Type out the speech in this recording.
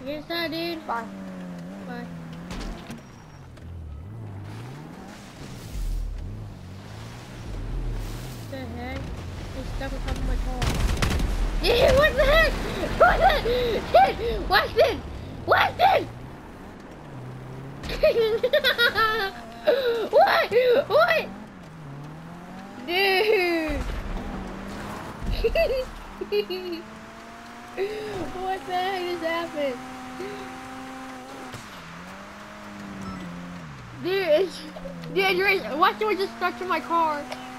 Yes, I did. Bye. Bye. What the heck? It's stuck on top of my car. Yeah, what the heck? What the heck? Watch this! Watch this! What? What? Dude! What the heck just happened? Dude, watch what just stuck to my car.